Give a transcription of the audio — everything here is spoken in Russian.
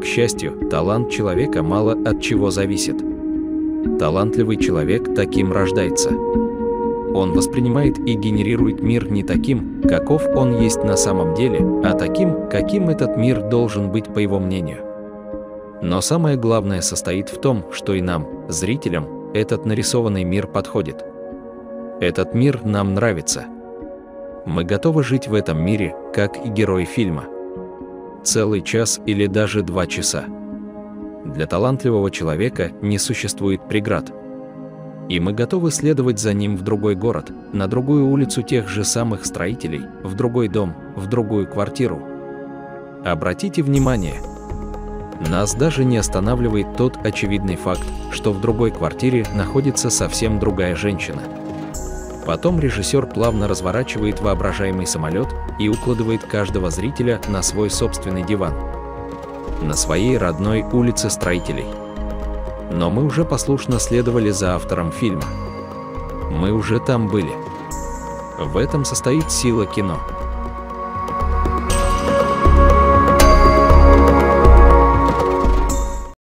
счастью, талант человека мало от чего зависит. Талантливый человек таким рождается. Он воспринимает и генерирует мир не таким, каков он есть на самом деле, а таким, каким этот мир должен быть по его мнению. Но самое главное состоит в том, что и нам, зрителям, этот нарисованный мир подходит. Этот мир нам нравится. Мы готовы жить в этом мире, как и герои фильма. Целый час или даже 2 часа. Для талантливого человека не существует преград. И мы готовы следовать за ним в другой город, на другую улицу тех же самых строителей, в другой дом, в другую квартиру. Обратите внимание, нас даже не останавливает тот очевидный факт, что в другой квартире находится совсем другая женщина. Потом режиссер плавно разворачивает воображаемый самолет и укладывает каждого зрителя на свой собственный диван. На своей родной улице строителей. Но мы уже послушно следовали за автором фильма. Мы уже там были. В этом состоит сила кино.